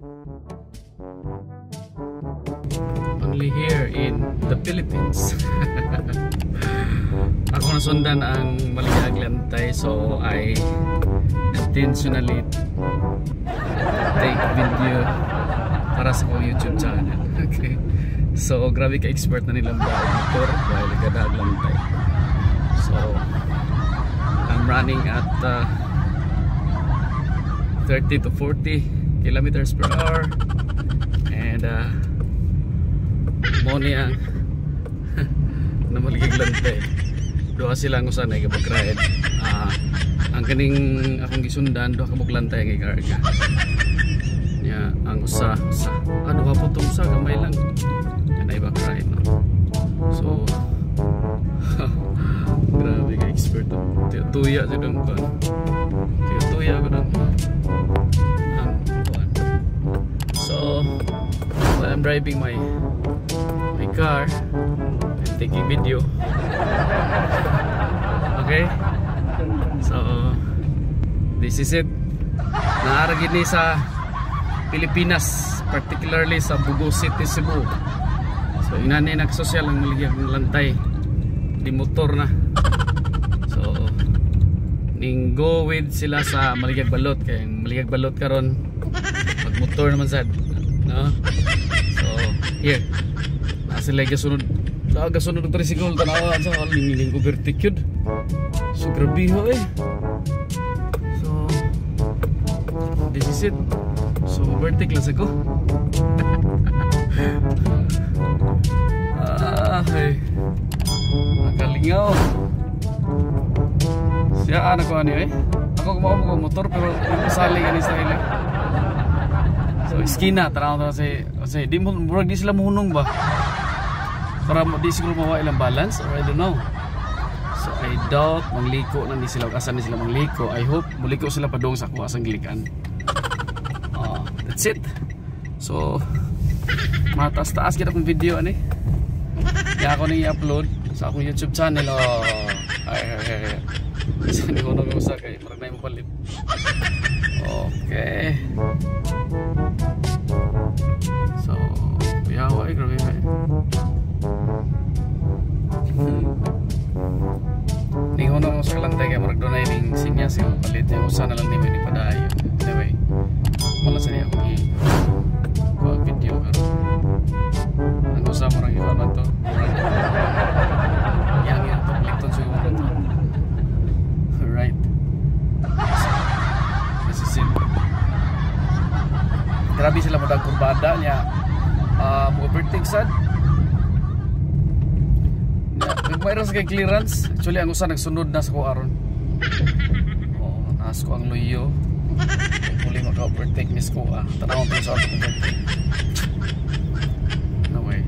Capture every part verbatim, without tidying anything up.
Only here in the Philippines. Ako nasundan ang Maligayang Lantay, so I intentionally take video para sa kong YouTube channel. Okay. So grabe ka expert na nilang ba motor dahil gadaag lantay. So I'm running at uh, thirty to forty kilometers per hour, and uh, mo niya na Maligayang Lantay. Doha sila ang usan ay kapag-ride. Uh, ang kaning akong gisundan, doha kabuk-lantay ang ikarga. Ya, ang usa, usa. Ah, doha po itong usa, gamay lang. Yan ay ibang ride, no? So, grabe ka expert. Tuya siya doon ko. Tuya ko doon. Ang buwan. So, while I'm driving my my car, I'm taking video. Okay, so this is it. Naaragin ni sa Pilipinas, particularly sa Bugo City, Cebu. So inanay nagsosyal ang Maligayang Lantay di motor na. So ning go with sila sa Maligayang Balot, kay Maligayang Balot karon mag motor naman sad, no? So here na sila gasunod. Laga sunod ng tricycle, tanawa sa kalimingin ko verticud. So grabe ho eh. So this is it. So vertic lang ako. Ah, hey. Nakalingaw. Siya anak ko ano eh. Ako gumawa mo ko motor pero masali ka ni sa ilang. So iskina, tanawa kasi kasi di mo murag di sila mohunong ba? Para di siguro mawa ilang balance, or I don't know. So I doubt mangliko na di sila, asan di sila mangliko. I hope muliko sila padong sa kuha sang gilikan. uh, That's it. So mataas-taas kita kong video ani. Kaya ako nang i-upload sa akong YouTube channel. Oh, ay ay ay. Kasi hindi ko nang usa kay marag na mapalit. Okay. So yawa ay grabe ba. Ning hono mo sa kalantay kay marag dunay ning sinyas yung palit yung usa na lang ni may padayon. Anyway, wala sa niya akong i video karon. Ang usa mo rang iwan to. Yang yang to paliton siguro to. Right. This is it. Grabe sila madag kurbada niya. Uh, overtake sad. Mayroon sa kay clearance. Actually ang usa nagsunod na sa ko aron. Oh, naas ko ang luyo. Muli maka-overtake miss ko ah. Tanaw ko sa ako. No way.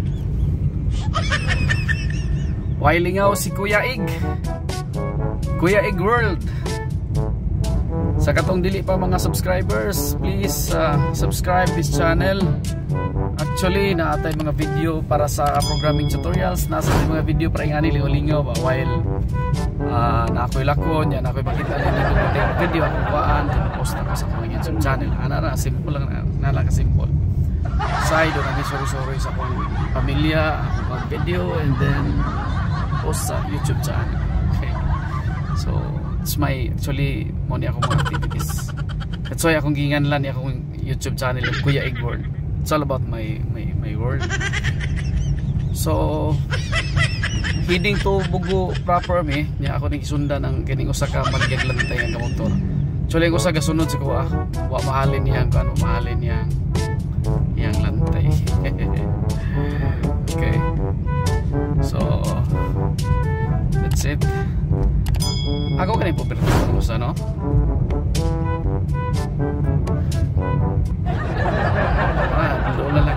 Wailingaw si Kuyaegg. Kuyaeggworld. Sa katong dili pa mga subscribers, please uh, subscribe this channel. Actually, naatay mga video para sa programming tutorials. Nasa mga video para ingani lingaw-lingaw ba while uh, na ako'y lakon, yan ako'y makita na nito video ako kuhaan, post ako sa akong YouTube channel. Ana ra, simple lang na, nala ka simple. Side do nagi sorry-sorry sa akong pamilya, akong video, and then post sa YouTube channel. Okay. So, it's my actually mo ni akong mga activities. That's why akong ginganlan ni akong YouTube channel Kuyaeggworld. It's all about my my my world. So heading to Bugo proper me, niya ako ning isundan ang kining usa ka Maligayang Lantay nga motor. Actually ang usa ka sunod sa kuha, wa mahalin niya kung ano mahalin niya yang lantay. Okay. So that's it. Ako kanay po pertingan usa no. Ah, doon na lang.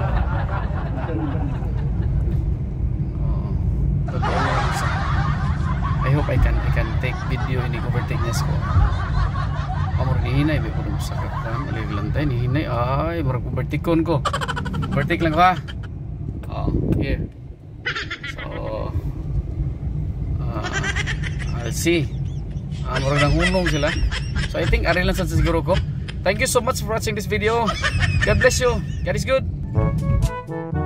Oh, doon na lang sa. I hope I can I can take video ini overtake niya ko. Amor ni hinay be puro sa kapan, Maligayang Lantay ni hinay ay murag overtake ko. Overtake lang ko ha. Oh, here. So uh, I'll see. Ah, murag nang hunong sila. So I think ari lang sa siguro ko. Thank you so much for watching this video. God bless you. God is good.